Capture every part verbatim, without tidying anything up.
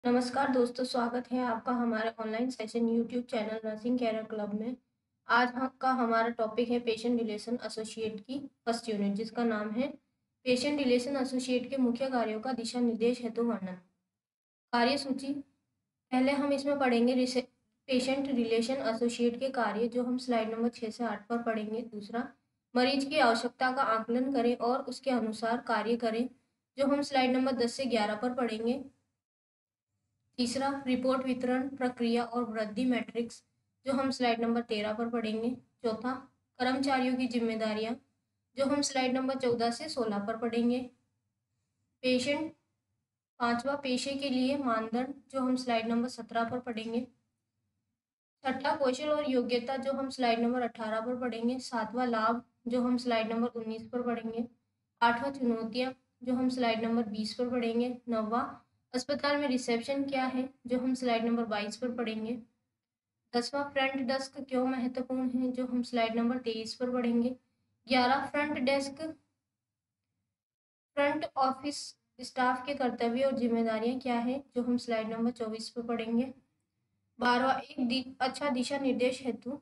नमस्कार दोस्तों, स्वागत है आपका हमारे online session YouTube channel nursing career club में। आज हम का हमारा टॉपिक है पेशेंट रिलेशन एसोसिएट की फर्स्ट यूनिट, जिसका नाम है पेशेंट रिलेशन एसोसिएट के मुख्य कार्यों का दिशा निर्देश हेतु वर्णन। कार्य सूची। पहले हम इसमें पढ़ेंगे पेशेंट रिलेशन एसोसिएट के कार्य, जो हम स्लाइड नंबर छः से आठ पर पढ़ेंगे। दूसरा, मरीज की आवश्यकता का आकलन करें और उसके अनुसार कार्य करें, जो हम स्लाइड नंबर दस से ग्यारह पर पढ़ेंगे। तीसरा, रिपोर्ट वितरण प्रक्रिया और वृद्धि मैट्रिक्स, जो हम स्लाइड नंबर तेरह पर पढ़ेंगे। चौथा, कर्मचारियों की जिम्मेदारियां, जो हम स्लाइड नंबर चौदह से सोलह पर पढ़ेंगे। पेशेंट पांचवा, पेशे के लिए मानदंड, जो हम स्लाइड नंबर सत्रह पर पढ़ेंगे। छठा, कौशल और योग्यता, जो हम स्लाइड नंबर अठारह पर पढ़ेंगे। सातवां, लाभ, जो हम स्लाइड नंबर उन्नीस पर पढ़ेंगे। आठवां, चुनौतियां, जो हम स्लाइड नंबर बीस पर पढ़ेंगे। नौवां, अस्पताल में रिसेप्शन क्या है, जो हम स्लाइड नंबर बाईस पर पढ़ेंगे। दसवां, फ्रंट डेस्क क्यों महत्वपूर्ण है, जो हम स्लाइड नंबर तेईस पर पढ़ेंगे। ग्यारह, front desk front office staff के कर्तव्य और जिम्मेदारियां क्या है, जो हम स्लाइड नंबर चौबीस पर पढ़ेंगे। बारहवा, एक दि, अच्छा दिशा निर्देश हेतु,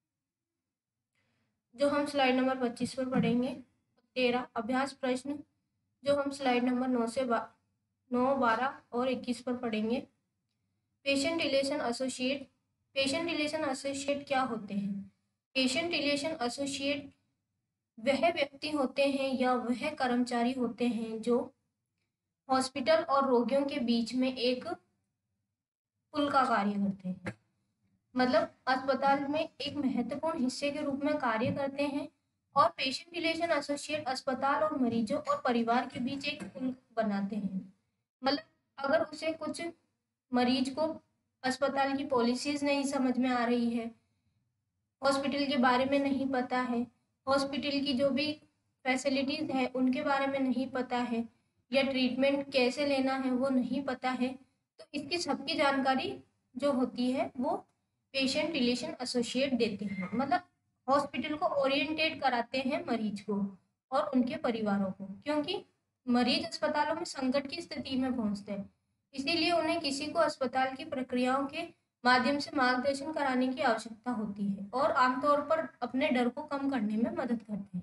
जो हम स्लाइड नंबर पच्चीस पर पढ़ेंगे। तेरह, अभ्यास प्रश्न, जो हम स्लाइड नंबर नौ से नौ, बारह और इक्कीस पर पढ़ेंगे। Patient relation associate patient relation associate क्या होते हैं? पेशेंट रिलेशन एसोसिएट वह व्यक्ति होते हैं या वह कर्मचारी होते हैं जो हॉस्पिटल और रोगियों के बीच में एक पुल का कार्य करते हैं। मतलब अस्पताल में एक महत्वपूर्ण हिस्से के रूप में कार्य करते हैं, और पेशेंट रिलेशन एसोसिएट अस्पताल और मरीजों और परिवार के बीच एक पुल बनाते हैं। मतलब अगर उसे कुछ मरीज को अस्पताल की पॉलिसीज नहीं समझ में आ रही है, हॉस्पिटल के बारे में नहीं पता है, हॉस्पिटल की जो भी फैसिलिटीज है उनके बारे में नहीं पता है, या ट्रीटमेंट कैसे लेना है वो नहीं पता है, तो इसकी सबकी जानकारी जो होती है वो पेशेंट रिलेशन एसोसिएट देते हैं। मतलब हॉस्पिटल को ओरिएंटेट कराते हैं मरीज को और उनके परिवारों को, क्योंकि मरीज अस्पतालों में संकट की स्थिति में पहुंचते हैं, इसीलिए उन्हें किसी को अस्पताल की प्रक्रियाओं के माध्यम से मार्गदर्शन कराने की आवश्यकता होती है, और आमतौर पर अपने डर को कम करने में मदद करते हैं।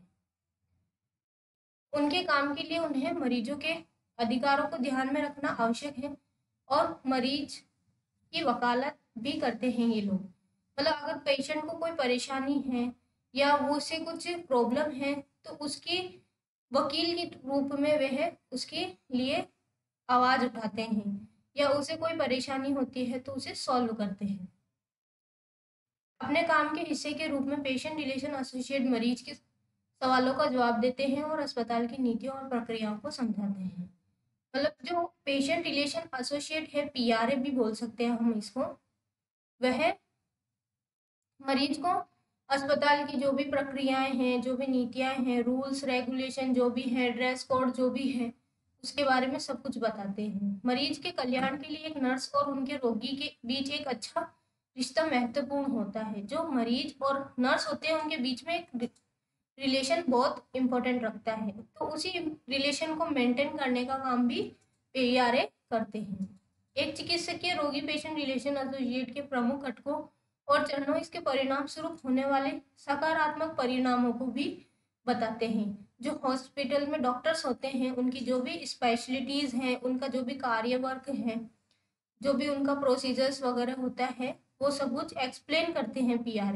उनके काम के लिए उन्हें मरीजों के अधिकारों को ध्यान में रखना आवश्यक है, और मरीज की वकालत भी करते हैं ये लोग। मतलब अगर पेशेंट को कोई परेशानी है या वो उसे कुछ प्रॉब्लम है, तो उसकी वकील के रूप में वह उसके लिए आवाज उठाते हैं, या उसे कोई परेशानी होती है तो उसे सॉल्व करते हैं। अपने काम के हिस्से के रूप में पेशेंट रिलेशन एसोसिएट मरीज के सवालों का जवाब देते हैं और अस्पताल की नीतियों और प्रक्रियाओं को समझाते हैं। मतलब जो पेशेंट रिलेशन एसोसिएट है, पीआरए भी बोल सकते हैं हम इसको, वह मरीज को अस्पताल की जो भी प्रक्रियाएं हैं, जो भी नीतियां हैं, रूल्स रेगुलेशन जो भी है, ड्रेस कोड जो भी है, उसके बारे में सब कुछ बताते हैं। मरीज के कल्याण के लिए एक नर्स और उनके रोगी के बीच एक अच्छा रिश्ता महत्वपूर्ण होता है। जो मरीज और नर्स होते हैं उनके बीच में एक रिलेशन बहुत इंपॉर्टेंट रखता है, तो उसी रिलेशन को मेंटेन करने का काम भी पीआरए करते हैं। एक चिकित्सकीय रोगी पेशेंट रिलेशन एसोसिएट के प्रमुख घटकों और चरणों, इसके परिणाम स्वरूप होने वाले सकारात्मक परिणामों को भी बताते हैं। जो हॉस्पिटल में डॉक्टर्स होते हैं उनकी जो भी स्पेशलिटीज हैं, उनका जो भी कार्य वर्क है, जो भी उनका प्रोसीजर्स वगैरह होता है, वो सब कुछ एक्सप्लेन करते हैं पीआरए।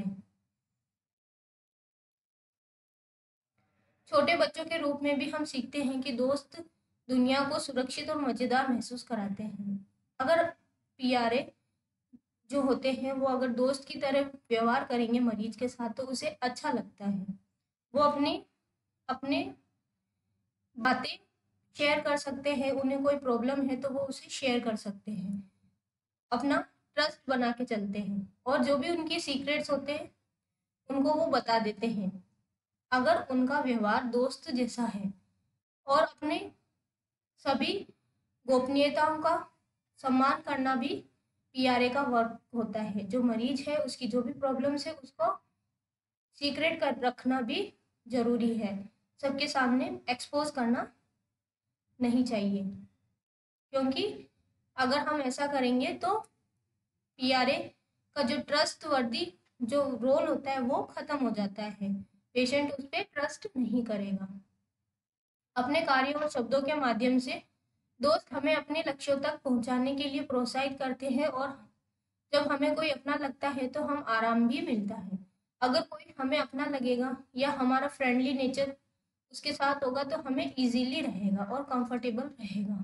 छोटे बच्चों के रूप में भी हम सीखते हैं कि दोस्त दुनिया को सुरक्षित और मजेदार महसूस कराते हैं। अगर पीआरए जो होते हैं वो अगर दोस्त की तरह व्यवहार करेंगे मरीज के साथ, तो उसे अच्छा लगता है। वो अपनी अपने बातें शेयर कर सकते हैं, उन्हें कोई प्रॉब्लम है तो वो उसे शेयर कर सकते हैं, अपना ट्रस्ट बना के चलते हैं, और जो भी उनके सीक्रेट्स होते हैं उनको वो बता देते हैं, अगर उनका व्यवहार दोस्त जैसा है। और अपने सभी गोपनीयताओं का सम्मान करना भी पीआरए का वर्क होता है। जो मरीज है उसकी जो भी प्रॉब्लम्स है उसको सीक्रेट कर रखना भी जरूरी है, सबके सामने एक्सपोज करना नहीं चाहिए, क्योंकि अगर हम ऐसा करेंगे तो पीआरए का जो ट्रस्टवर्दी जो रोल होता है वो खत्म हो जाता है, पेशेंट उस पर ट्रस्ट नहीं करेगा। अपने कार्यों और शब्दों के माध्यम से दोस्त हमें अपने लक्ष्यों तक पहुंचाने के लिए प्रोत्साहित करते हैं, और जब हमें कोई अपना लगता है तो हम आराम भी मिलता है। अगर कोई हमें अपना लगेगा या हमारा फ्रेंडली नेचर उसके साथ होगा तो हमें इजीली रहेगा और कंफर्टेबल रहेगा।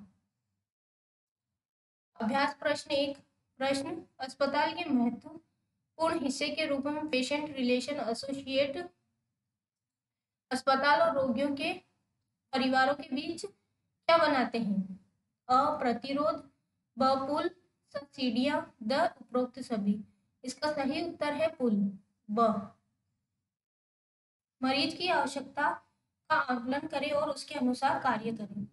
अभ्यास प्रश्न एक। प्रश्न, अस्पताल के महत्वपूर्ण हिस्से के रूप में पेशेंट रिलेशन एसोसिएट अस्पताल और रोगियों के परिवारों के बीच क्या बनाते हैं? अ प्रतिरोध, ब पुल, स सीढ़ियां, द उपरोक्त सभी। इसका सही उत्तर है पुल, ब। मरीज की आवश्यकता का आकलन करें और उसके अनुसार कार्य करें।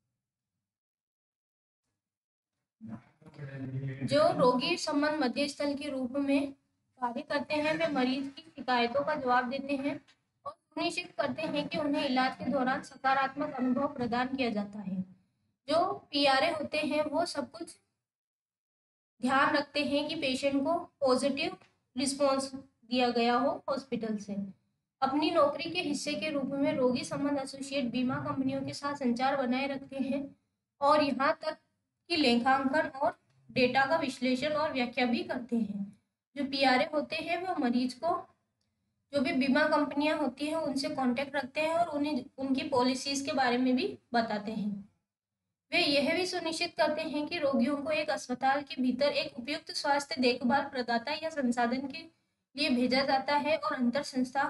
जो रोगी संबंध मध्यस्थल के रूप में कार्य करते हैं वे मरीज की शिकायतों का जवाब देते हैं और सुनिश्चित करते हैं कि उन्हें इलाज के दौरान सकारात्मक अनुभव प्रदान किया जाता है। जो पीआरए होते हैं वो सब कुछ ध्यान रखते हैं कि पेशेंट को पॉजिटिव रिस्पॉन्स दिया गया हो हॉस्पिटल से। अपनी नौकरी के हिस्से के रूप में रोगी संबंध एसोसिएट बीमा कंपनियों के साथ संचार बनाए रखते हैं और यहाँ तक कि लेखांकन और डेटा का विश्लेषण और व्याख्या भी करते हैं। जो पीआरए होते हैं वो मरीज को जो भी बीमा कंपनियां होती हैं उनसे कांटेक्ट रखते हैं और उन्हें उनकी पॉलिसीज के बारे में भी बताते हैं। वे यह भी सुनिश्चित करते हैं कि रोगियों को एक अस्पताल के भीतर एक उपयुक्त स्वास्थ्य देखभाल प्रदाता या संसाधन के लिए भेजा जाता है और अंतर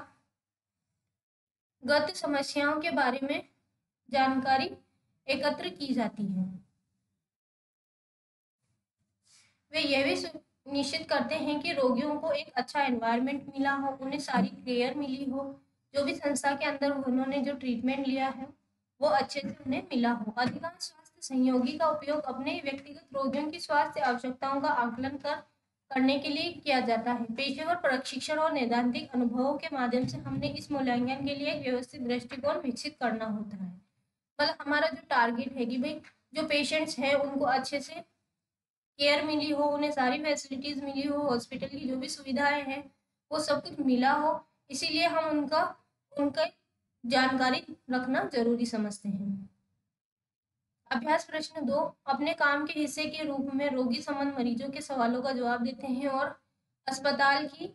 संस्थागत समस्याओं के बारे में जानकारी एकत्र की जाती है। वे यह भी सुनिश्चित करते हैं कि रोगियों को एक अच्छा एनवायरनमेंट मिला हो, उन्हें सारी केयर मिली हो, जो भी संस्था के अंदर उन्होंने जो ट्रीटमेंट लिया है वो अच्छे से उन्हें मिला हो। अधिकांश स्वास्थ्य सहयोगी का उपयोग अपने व्यक्तिगत रोगियों की स्वास्थ्य आवश्यकताओं का आकलन कर करने के लिए किया जाता है। पेशेवर प्रशिक्षण और नैदानिक अनुभवों के माध्यम से हमने इस मूल्यांकन के लिए एक व्यवस्थित दृष्टिकोण विकसित करना होता है। मतलब हमारा जो टारगेट है कि भाई जो पेशेंट्स हैं उनको अच्छे से केयर मिली हो, उन्हें सारी फैसिलिटीज मिली हो, हॉस्पिटल की जो भी सुविधाएं हैं वो सब कुछ मिला हो, इसीलिए हम उनका उनका जानकारी रखना जरूरी समझते हैं। अभ्यास प्रश्न दो। अपने काम के हिस्से के रूप में रोगी संबंध मरीजों के सवालों का जवाब देते हैं और अस्पताल की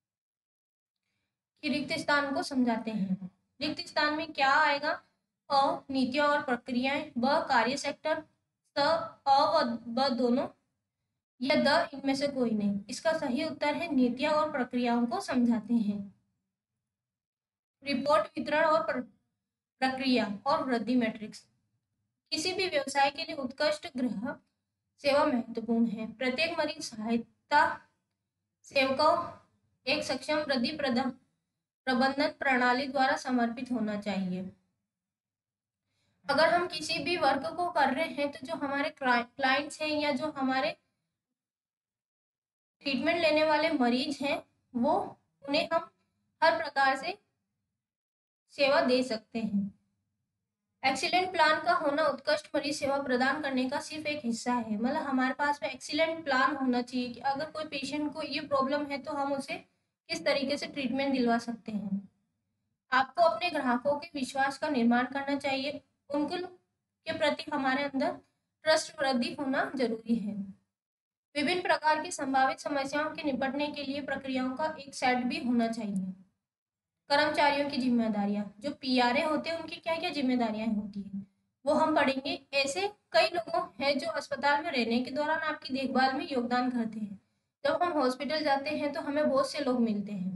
की रिक्त स्थान को समझाते हैं। रिक्त स्थान में क्या आएगा? अ नीतियां और प्रक्रियाएं, ब कार्य सेक्टर, स अ व ब दोनों, या द इनमें से कोई नहीं। इसका सही उत्तर है नीतियां और प्रक्रियाओं को समझाते हैं। रिपोर्ट वितरण और प्रक्रिया और वृद्धि मैट्रिक्स। किसी भी व्यवसाय के लिए उत्कृष्ट ग्राहक सेवा महत्वपूर्ण है। प्रत्येक मरीज सहायता सेवकों एक सक्षम वृद्धि प्रबंधन प्रणाली द्वारा समर्पित होना चाहिए। अगर हम किसी भी वर्क को कर रहे हैं तो जो हमारे क्लाइंट्स हैं या जो हमारे ट्रीटमेंट लेने वाले मरीज हैं वो उन्हें हम हर प्रकार से सेवा दे सकते हैं। एक्सीलेंट प्लान का होना उत्कृष्ट मरीज सेवा प्रदान करने का सिर्फ एक हिस्सा है। मतलब हमारे पास में एक्सीलेंट प्लान होना चाहिए कि अगर कोई पेशेंट को ये प्रॉब्लम है तो हम उसे किस तरीके से ट्रीटमेंट दिलवा सकते हैं। आपको अपने ग्राहकों के विश्वास का निर्माण करना चाहिए, उनको के प्रति हमारे अंदर ट्रस्ट वृद्धि होना जरूरी है। विभिन्न प्रकार की संभावित समस्याओं के निपटने के लिए प्रक्रियाओं का एक सेट भी होना चाहिए। कर्मचारियों की जिम्मेदारियां, जो पीआरए होते हैं उनकी क्या क्या जिम्मेदारियां होती हैं वो हम पढ़ेंगे। ऐसे कई लोग हैं जो अस्पताल में रहने के दौरान आपकी देखभाल में योगदान करते हैं। जब हम हॉस्पिटल जाते हैं तो हमें बहुत से लोग मिलते हैं,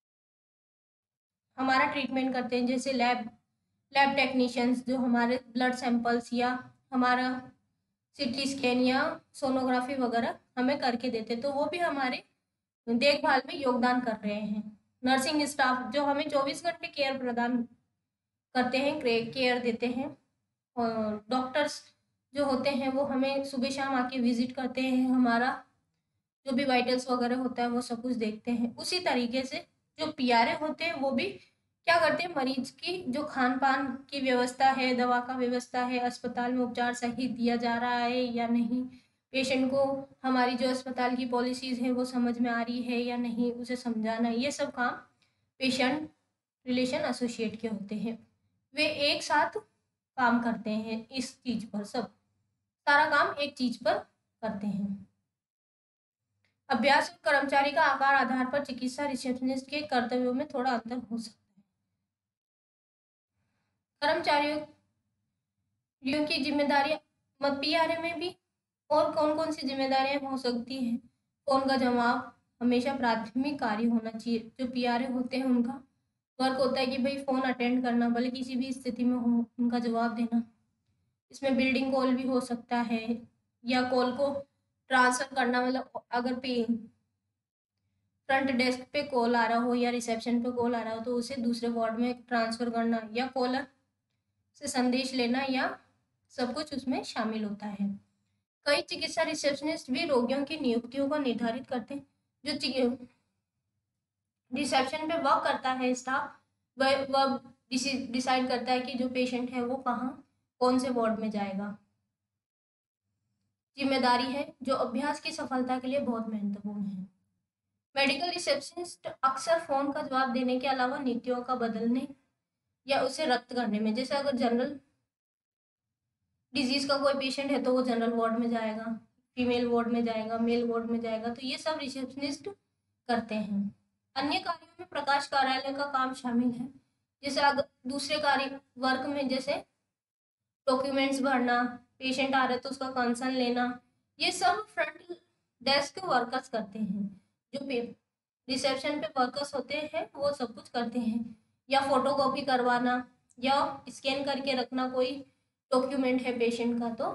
हमारा ट्रीटमेंट करते हैं, जैसे लैब लैब टेक्नीशियंस जो हमारे ब्लड सैंपल्स या हमारा सीटी स्कैन या सोनोग्राफी वगैरह हमें करके देते, तो वो भी हमारे देखभाल में योगदान कर रहे हैं। नर्सिंग स्टाफ जो हमें चौबीस घंटे केयर प्रदान करते हैं, केयर देते हैं। और डॉक्टर्स जो होते हैं वो हमें सुबह शाम आके विजिट करते हैं, हमारा जो भी वाइटल्स वगैरह होता है वो सब कुछ देखते हैं। उसी तरीके से जो पीआरए होते हैं वो भी क्या करते हैं, मरीज की जो खान पान की व्यवस्था है, दवा का व्यवस्था है, अस्पताल में उपचार सही दिया जा रहा है या नहीं, पेशेंट को हमारी जो अस्पताल की पॉलिसीज है वो समझ में आ रही है या नहीं, उसे समझाना, ये सब काम पेशेंट रिलेशन एसोसिएट के होते हैं। वे एक साथ काम करते हैं इस चीज पर, सब सारा काम एक चीज पर करते हैं। अभ्यास और कर्मचारी का आकार आधार पर चिकित्सा रिसेप्शनिस्ट के कर्तव्यों में थोड़ा अंतर हो सकता है। कर्मचारियों की जिम्मेदारियां मत पीआरए में भी और कौन कौन सी जिम्मेदारियां हो सकती हैं, कौन का जवाब हमेशा प्राथमिक कार्य होना चाहिए। जो पीआरए होते हैं उनका वर्क होता है कि भाई फोन अटेंड करना, भले किसी भी स्थिति में हो उनका जवाब देना। इसमें बिल्डिंग कॉल भी हो सकता है या कॉल को ट्रांसफर करना, मतलब अगर पे फ्रंट डेस्क पे कॉल आ रहा हो या रिसेप्शन पे कॉल आ रहा हो तो उसे दूसरे वार्ड में ट्रांसफर करना या कॉलर से संदेश लेना, या सब कुछ उसमें शामिल होता है। कई चिकित्सा रिसेप्शनिस्ट भी रोगियों की नियुक्तियों को निर्धारित करते हैं। जो रिसेप्शन पे वर्क करता है स्टाफ, वह वह डिसाइड करता है कि जो पेशेंट है वो कहाँ कौन से वार्ड में जाएगा। जिम्मेदारी है जो अभ्यास की सफलता के लिए बहुत महत्वपूर्ण है। मेडिकल रिसेप्शनिस्ट अक्सर फोन का जवाब देने के अलावा नीतियों का बदलने या उसे रद्द करने में, जैसे अगर जनरल डिजीज का कोई पेशेंट है तो वो जनरल वार्ड में जाएगा, फीमेल वार्ड में जाएगा, मेल वार्ड में जाएगा, तो ये सब रिसेप्शनिस्ट करते हैं। अन्य कार्यों में प्रकाश कार्यालय का काम शामिल है, जैसे अगर दूसरे कार्य वर्क में जैसे डॉक्यूमेंट्स भरना, पेशेंट आ रहा है तो उसका कंसर्न लेना, ये सब फ्रंट डेस्क वर्कर्स करते हैं। जो रिसेप्शन पे वर्कर्स होते हैं वो सब कुछ करते हैं, या फोटोकॉपी करवाना या स्कैन करके रखना कोई डॉक्यूमेंट है पेशेंट का। तो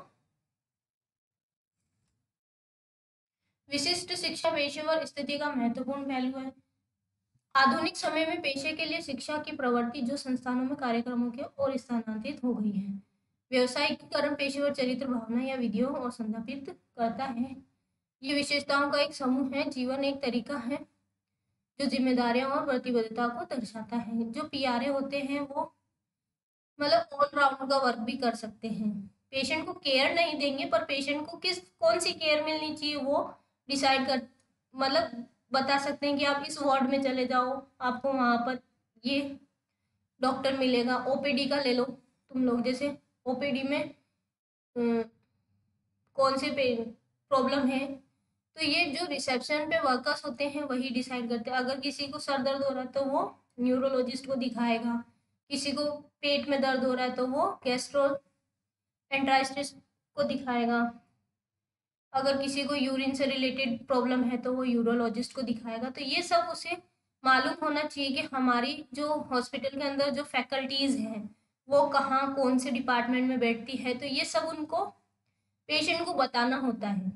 विशिष्ट शिक्षा पेशेवर स्थिति का महत्वपूर्ण पहलू है। आधुनिक समय में पेशे के लिए शिक्षा की प्रवृत्ति जो संस्थानों में कार्यक्रमों के ओर स्थानांतरित हो गई है। व्यवसायीकरण पेशेवर चरित्र, भावना या विधियों और संदर्भित करता है। ये विशेषताओं का एक समूह है। जीवन एक तरीका है जो जिम्मेदारियों और प्रतिबद्धता को दर्शाता है। जो पीआरए होते हैं वो मतलब ऑलराउंड का वर्क भी कर सकते हैं। पेशेंट को केयर नहीं देंगे पर पेशेंट को किस कौन सी केयर मिलनी चाहिए वो डिसाइड कर मतलब बता सकते हैं कि आप इस वार्ड में चले जाओ, आपको वहां पर ये डॉक्टर मिलेगा। ओपीडी का ले लो तुम लोग, जैसे ओपीडी में अम, कौन से प्रॉब्लम है, तो ये जो रिसेप्शन पे वर्कर्स होते हैं वही डिसाइड करते हैं। अगर किसी को सर दर्द हो रहा है तो वो न्यूरोलॉजिस्ट को दिखाएगा, किसी को पेट में दर्द हो रहा है तो वो गैस्ट्रो एंट्राइटिस को दिखाएगा, अगर किसी को यूरिन से रिलेटेड प्रॉब्लम है तो वो यूरोलॉजिस्ट को दिखाएगा। तो ये सब उसे मालूम होना चाहिए कि हमारी जो हॉस्पिटल के अंदर जो फैकल्टीज हैं वो कहाँ कौन से डिपार्टमेंट में बैठती है, तो ये सब उनको पेशेंट को बताना होता है।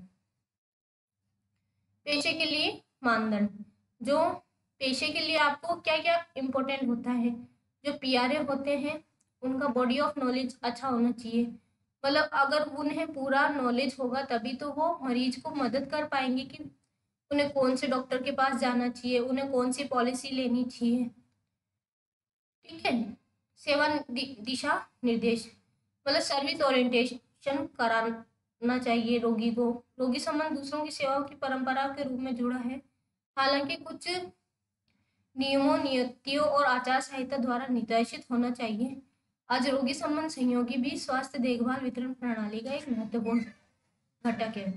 पेशे के लिए मानदंड, जो पेशे के लिए आपको क्या क्या इम्पोर्टेंट होता है। जो पीआरए होते हैं उनका बॉडी ऑफ नॉलेज अच्छा होना चाहिए, मतलब अगर उन्हें पूरा नॉलेज होगा तभी तो वो मरीज को मदद कर पाएंगे कि उन्हें कौन से डॉक्टर के पास जाना चाहिए, उन्हें कौन सी पॉलिसी लेनी चाहिए। ठीक है। सेवा दिशा निर्देश, मतलब सर्विस ओरिएंटेशन कराना चाहिए रोगी को। रोगी संबंध दूसरों की सेवाओं की परंपरा के रूप में जुड़ा है, हालांकि कुछ नियमों, नियतियों और आचार संहिता द्वारा निर्देशित होना चाहिए। आज रोगी संबंध सहयोगी भी स्वास्थ्य देखभाल वितरण प्रणाली का एक महत्वपूर्ण घटक है।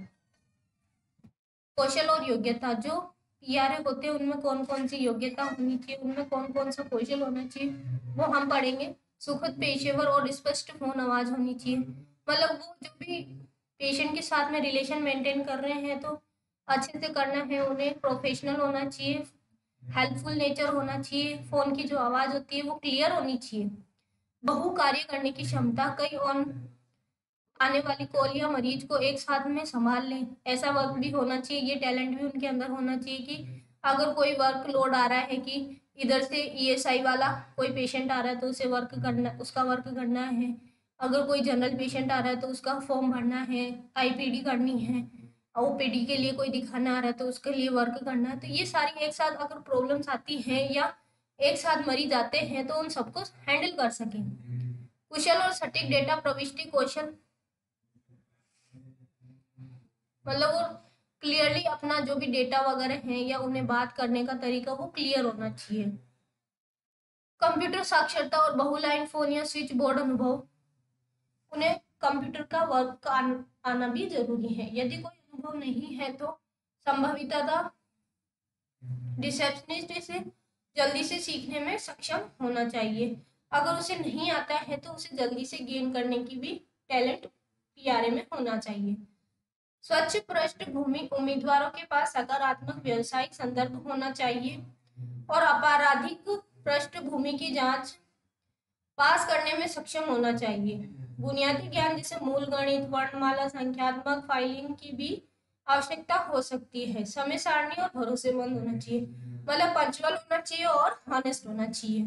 कौशल और योग्यता, जो पीआरए होते हैं उनमें कौन कौन सी योग्यता होनी चाहिए, उनमें कौन कौन सा कौशल होना चाहिए वो हम पढ़ेंगे। सुखद, पेशेवर और स्पष्ट फोन आवाज होनी चाहिए, मतलब वो जो भी पेशेंट के साथ में रिलेशन मेंटेन कर रहे हैं तो अच्छे से करना है उन्हें। प्रोफेशनल होना चाहिए, हेल्पफुल नेचर होना चाहिए, फोन की जो आवाज होती है वो क्लियर होनी चाहिए। बहु कार्य करने की क्षमता, कई ऑन आने वाली कॉल या मरीज को एक साथ में संभाल लें, ऐसा वर्क भी होना चाहिए। ये टैलेंट भी उनके अंदर होना चाहिए कि अगर कोई वर्क लोड आ रहा है कि इधर से ईएसआई वाला कोई पेशेंट आ रहा है तो उसे वर्क करना, उसका वर्क करना है। अगर कोई जनरल पेशेंट आ रहा है तो उसका फॉर्म भरना है, आईपीडी करनी है, ओपीडी के लिए कोई दिखाना आ रहा है तो उसके लिए वर्क करना है। तो ये सारी एक साथ अगर प्रॉब्लम्स आती हैं या एक साथ मरीज आते हैं तो उन सबको हैंडल कर सकें। कुशल और सटीक डेटा प्रविष्टि कौशल, मतलब वो क्लियरली अपना जो भी डेटा वगैरह है या उन्हें बात करने का तरीका वो क्लियर होना चाहिए। कंप्यूटर साक्षरता और बहुलाइन फोन या स्विच बोर्ड अनुभव, उन्हें कंप्यूटर का वर्क आना भी जरूरी है। यदि कोई अनुभव नहीं है तो संभवितः रिसेप्शनिस्ट से जल्दी से सीखने में सक्षम होना चाहिए। अगर उसे नहीं आता है तो उसे जल्दी से गेन करने की भी टैलेंट पीआरए में होना चाहिए। स्वच्छ पृष्ठभूमि, उम्मीदवारों के पास सकारात्मक व्यवसायिक संदर्भ होना चाहिए और आपराधिक पृष्ठभूमि की जांच पास करने में सक्षम होना चाहिए। बुनियादी ज्ञान जैसे मूल गणित, वर्णमाला, संख्यात्मक फाइलिंग की भी आवश्यकता हो सकती है। समय सारणी और भरोसेमंद होना चाहिए, मतलब पंचुअल होना चाहिए और हॉनेस्ट होना चाहिए।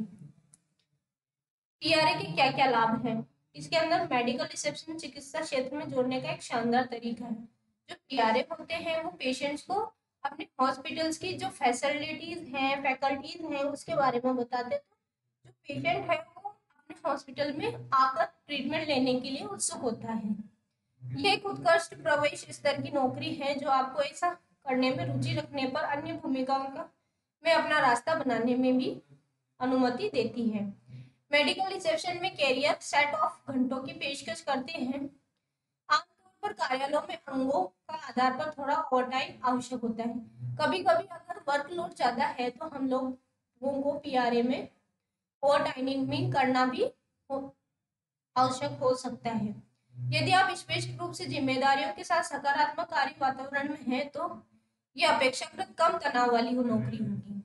पीआरए के क्या क्या लाभ हैं? इसके अंदर मेडिकल रिसेप्शन चिकित्सा क्षेत्र में जोड़ने का एक शानदार तरीका है। जो पीआरए होते हैं वो पेशेंट्स को अपने हॉस्पिटल्स की जो फैसिलिटीज हैं, फैकल्टीज हैं, उसके बारे में बताते हैं। जो पेशेंट है वो अपने हॉस्पिटल में आकर ट्रीटमेंट लेने के लिए उत्सुक होता है। ये एक उत्कृष्ट प्रवेश स्तर की नौकरी है जो आपको ऐसा करने में रुचि रखने पर अन्य भूमिकाओं का में अपना रास्ता बनाने में भी अनुमति देती है। मेडिकल रिसेप्शन में कैरियर सेट ऑफ घंटों की पेशकश करते हैं। आमतौर पर कार्यालयों में अंगों का आधार पर थोड़ा ओवरटाइम आवश्यक होता है। कभी कभी अगर वर्कलोड ज्यादा है तो हम लोगों को पीआरए में ओवर टाइमिंग करना भी आवश्यक हो सकता है। यदि आप स्पष्ट रूप से जिम्मेदारियों के साथ सकारात्मक कार्य वातावरण में हैं तो यह अपेक्षाकृत कम तनाव वाली नौकरी होगी।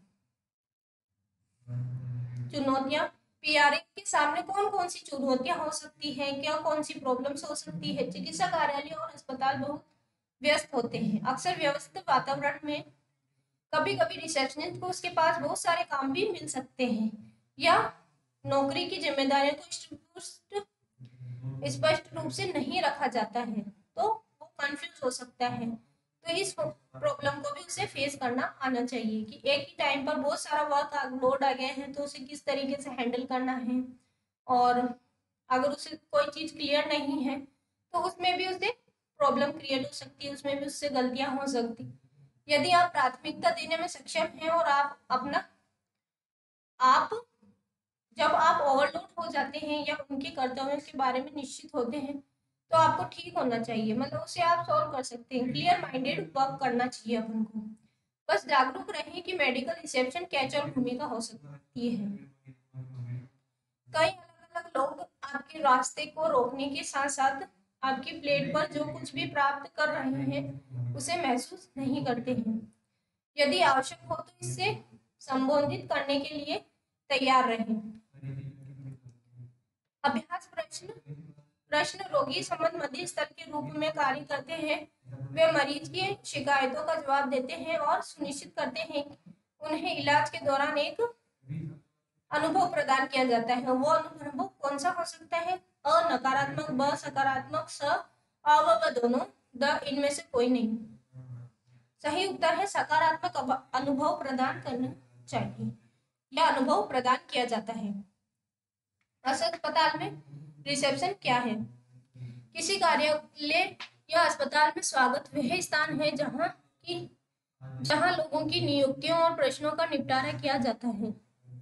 चुनौतियां, पीआरए के सामने कौन कौन सी चुनौतियां हो सकती हैं, क्या कौन सी प्रॉब्लम्स हो सकती है? चिकित्सा कार्यालय और अस्पताल बहुत व्यस्त होते हैं। अक्सर व्यवस्थित वातावरण में कभी कभी रिसेप्शनिस्ट को उसके पास बहुत सारे काम भी मिल सकते हैं या नौकरी की जिम्मेदारियों को स्पष्ट रूप से नहीं रखा जाता है तो वो कंफ्यूज हो सकता है। तो इस प्रॉब्लम को भी उसे फेस करना आना चाहिए कि एक ही टाइम पर बहुत सारा वर्क लोड आ गया है तो उसे किस तरीके से हैंडल करना है, और अगर उसे कोई चीज क्लियर नहीं है तो उसमें भी उसे प्रॉब्लम क्रिएट हो सकती है, उसमें भी उससे गलतियां हो सकती। यदि आप प्राथमिकता देने में सक्षम हैं और आप अपना आप जब आप ओवरलोड हो जाते हैं या उनके कर्तव्यों के बारे में निश्चित होते हैं तो आपको ठीक होना चाहिए, मतलब उसे आप सॉल्व कर सकते हैं। क्लियर माइंडेड वर्क करना चाहिए अपन को। बस जागरूक रहें कि मेडिकल रिसेप्शन कैच और भूमिका हो सकती है। कई अलग अलग लोग आपके रास्ते को रोकने के साथ साथ आपकी प्लेट पर जो कुछ भी प्राप्त कर रहे हैं उसे महसूस नहीं करते हैं। यदि आवश्यक हो तो इससे संबोधित करने के लिए तैयार रहें। अभ्यास प्रश्न प्रश्न रोगी संबंध मध्य स्तर के रूप में कार्य करते हैं। वे मरीज की शिकायतों का जवाब देते हैं और सुनिश्चित करते हैं कि उन्हें इलाज के दौरान एक अनुभव प्रदान किया जाता है। वो अनुभव कौन सा हो सकता है? अ नकारात्मक, ब सकारात्मक, स अ व ब दोनों, द इनमें से कोई नहीं। सही उत्तर है सकारात्मक अनुभव प्रदान करना चाहिए या अनुभव प्रदान किया जाता है। अस्पताल में रिसेप्शन क्या है? किसी कार्यालय या अस्पताल में स्वागत वह स्थान है जहां की जहां लोगों की नियुक्तियों और प्रश्नों का निपटारा किया जाता है।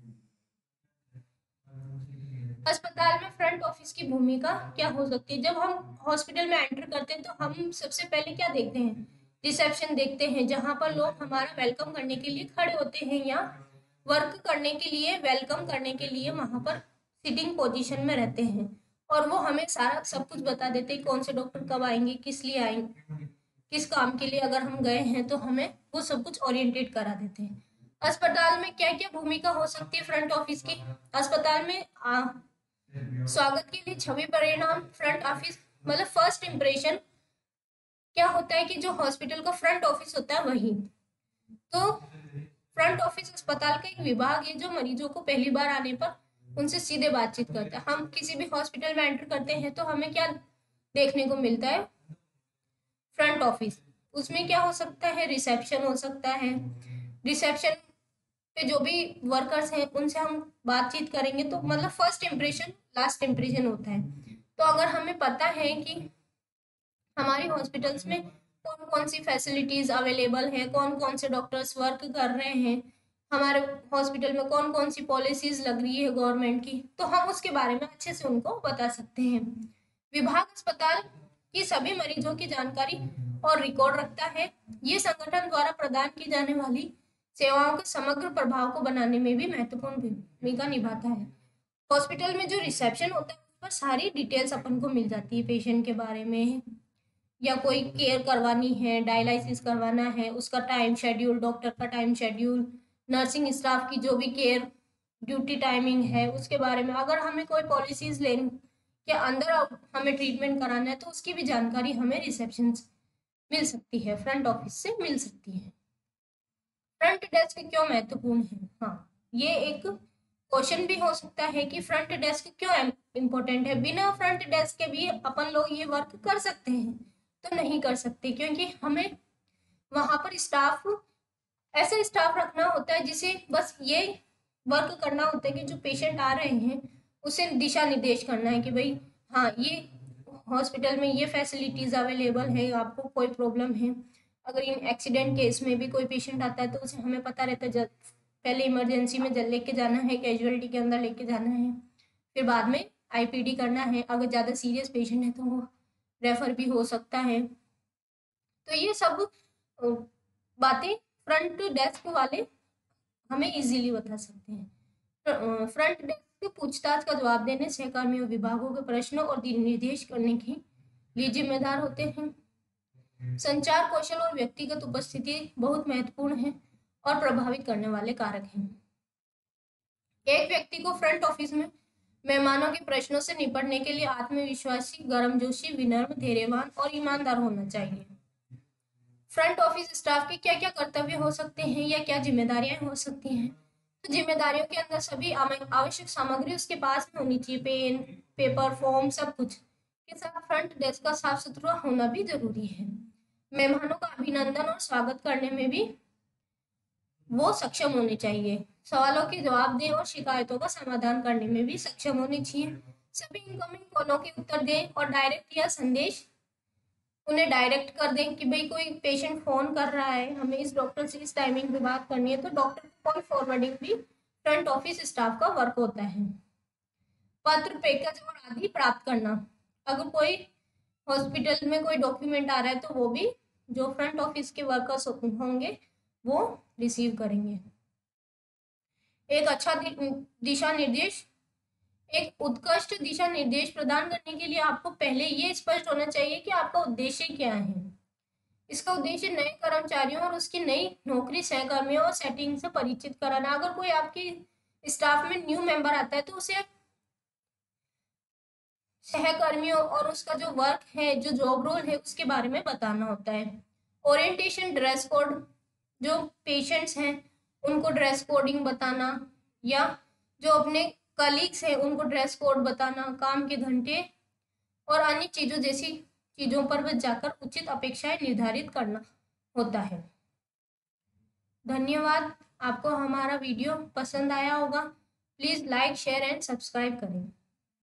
अस्पताल में फ्रंट ऑफिस की भूमिका क्या हो सकती है? जब हम हॉस्पिटल में एंटर करते हैं तो हम सबसे पहले क्या देखते हैं? रिसेप्शन देखते हैं, जहां पर लोग हमारा वेलकम करने के लिए खड़े होते हैं या वर्क करने के लिए, वेलकम करने के लिए वहां पर सिटिंग पोजीशन में रहते हैं और वो हमें सारा सब कुछ बता देते हैं, कौन से डॉक्टर कब आएंगे, किस लिए आएंगे, किस काम के लिए अगर हम गए हैं तो हमें वो सब कुछ ओरिएंटेट करा देते हैं। अस्पताल में क्या क्या भूमिका हो सकती है फ्रंट ऑफिस की? अस्पताल में आ, स्वागत के लिए छवि परिणाम, फ्रंट ऑफिस मतलब फर्स्ट इंप्रेशन क्या होता है कि जो हॉस्पिटल का फ्रंट ऑफिस होता है वही। तो फ्रंट ऑफिस अस्पताल का एक विभाग है जो मरीजों को पहली बार आने पर उनसे सीधे बातचीत करता है। हम किसी भी हॉस्पिटल में एंटर करते हैं तो हमें क्या देखने को मिलता है? Front office. उसमें क्या हो सकता है? रिसेप्शन हो सकता है। रिसेप्शन पे जो भी वर्कर्स हैं उनसे हम बातचीत करेंगे तो मतलब फर्स्ट इम्प्रेशन लास्ट इम्प्रेशन होता है। तो अगर हमें पता है कि हमारे हॉस्पिटल्स में कौन कौन सी फैसिलिटीज अवेलेबल है, कौन कौन से डॉक्टर्स वर्क कर रहे हैं, हमारे हॉस्पिटल में कौन कौन सी पॉलिसीज लग रही है गवर्नमेंट की, तो हम उसके बारे में अच्छे से उनको बता सकते हैं। विभाग अस्पताल की सभी मरीजों की जानकारी और रिकॉर्ड रखता है। ये संगठन द्वारा प्रदान की जाने वाली सेवाओं के समग्र प्रभाव को बनाने में भी महत्वपूर्ण भूमिका निभाता है। हॉस्पिटल में जो रिसेप्शन होता है उस पर सारी डिटेल्स अपन को मिल जाती है पेशेंट के बारे में, या कोई केयर करवानी है, डायलिसिस करवाना है, उसका टाइम शेड्यूल, डॉक्टर का टाइम शेड्यूल, नर्सिंग स्टाफ की जो भी केयर ड्यूटी टाइमिंग है उसके बारे में। अगर हमें कोई पॉलिसीज लेने के अंदर हमें ट्रीटमेंट कराना है तो उसकी भी जानकारी हमें रिसेप्शन मिल सकती है, फ्रंट ऑफिस से मिल सकती है। फ्रंट डेस्क क्यों महत्वपूर्ण है? हाँ, ये एक क्वेश्चन भी हो सकता है कि फ्रंट डेस्क क्यों इम्पोर्टेंट है। बिना फ्रंट डेस्क के भी अपन लोग ये वर्क कर सकते हैं? तो नहीं कर सकते, क्योंकि हमें वहां पर स्टाफ, ऐसा स्टाफ रखना होता है जिसे बस ये वर्क करना होता है कि जो पेशेंट आ रहे हैं उसे दिशा निर्देश करना है कि भाई हाँ, ये हॉस्पिटल में ये फैसिलिटीज अवेलेबल है, आपको कोई प्रॉब्लम है, अगर इन एक्सीडेंट केस में भी कोई पेशेंट आता है तो उसे हमें पता रहता है, पहले इमरजेंसी में जल लेके जाना है, कैजुअलिटी के अंदर लेके जाना है, फिर बाद में आईपीडी करना है, अगर ज़्यादा सीरियस पेशेंट है तो वो रेफर भी हो सकता है। तो ये सब बातें फ्रंट डेस्क वाले हमें इजीली बता सकते हैं। फ्रंट डेस्क के पूछताछ का जवाब देने, सहकर्मियों, विभागों के प्रश्नों और निर्देश करने के लिए जिम्मेदार होते हैं। संचार कौशल और व्यक्तिगत उपस्थिति बहुत महत्वपूर्ण है और प्रभावित करने वाले कारक हैं। एक व्यक्ति को फ्रंट ऑफिस में मेहमानों के प्रश्नों से निपटने के लिए आत्मविश्वासी, गर्मजोशी, विनम्र, धैर्यवान और ईमानदार होना चाहिए। फ्रंट ऑफिस स्टाफ के क्या क्या कर्तव्य हो सकते हैं या क्या जिम्मेदारियां हो सकती हैं? तो जिम्मेदारियों के अंदर सभी आवश्यक सामग्री उसके पास में होनी चाहिए, पेन, पेपर, फॉर्म, सब कुछ के साथ फ्रंट डेस्क का साफ सुथरा होना भी जरूरी है। मेहमानों का अभिनंदन और स्वागत करने में भी वो सक्षम होने चाहिए। सवालों के जवाब दें और शिकायतों का समाधान करने में भी सक्षम होने चाहिए। सभी इनकमिंग कॉलों के उत्तर दें और डायरेक्ट या संदेश उन्हें डायरेक्ट कर दें कि भाई कोई पेशेंट फोन कर रहा है, हमें इस डॉक्टर से इस टाइमिंग पे बात करनी है, तो डॉक्टर को कॉल फॉरवर्डिंग भी फ्रंट ऑफिस स्टाफ का वर्क होता है। पत्र, पैकेज और आदि प्राप्त करना, अगर कोई हॉस्पिटल में कोई डॉक्यूमेंट आ रहा है तो वो भी जो फ्रंट ऑफिस के वर्कर्स होंगे वो रिसीव करेंगे। एक अच्छा दिशा निर्देश, एक उत्कृष्ट दिशा निर्देश प्रदान करने के लिए आपको पहले ये स्पष्ट होना चाहिए कि आपका उद्देश्य क्या है। इसका उद्देश्य नए कर्मचारियों और उसकी नई नौकरी सहकर्मियों और सेटिंग से परिचित कराना। अगर कोई आपके स्टाफ में न्यू मेंबर आता है तो उसे सहकर्मियों और उसका जो वर्क है, जो जॉब रोल है, उसके बारे में बताना होता है। ओरिएंटेशन, ड्रेस कोड, जो पेशेंट्स हैं उनको ड्रेस कोडिंग बताना, या जो अपने कलीग्स हैं उनको ड्रेस कोड बताना, काम के घंटे और अन्य चीजों जैसी चीजों पर वह जाकर उचित अपेक्षाएं निर्धारित करना होता है। धन्यवाद। आपको हमारा वीडियो पसंद आया होगा। Please like, share and subscribe करें।